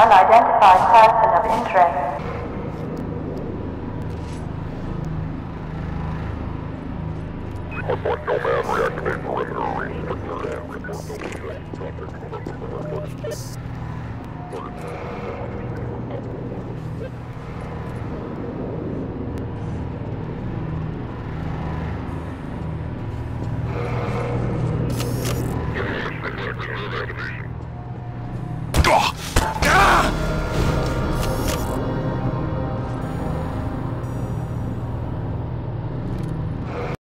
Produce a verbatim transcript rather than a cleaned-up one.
unidentified person of interest. Nomad, reactivate perimeter, restrictor, and report no traffic.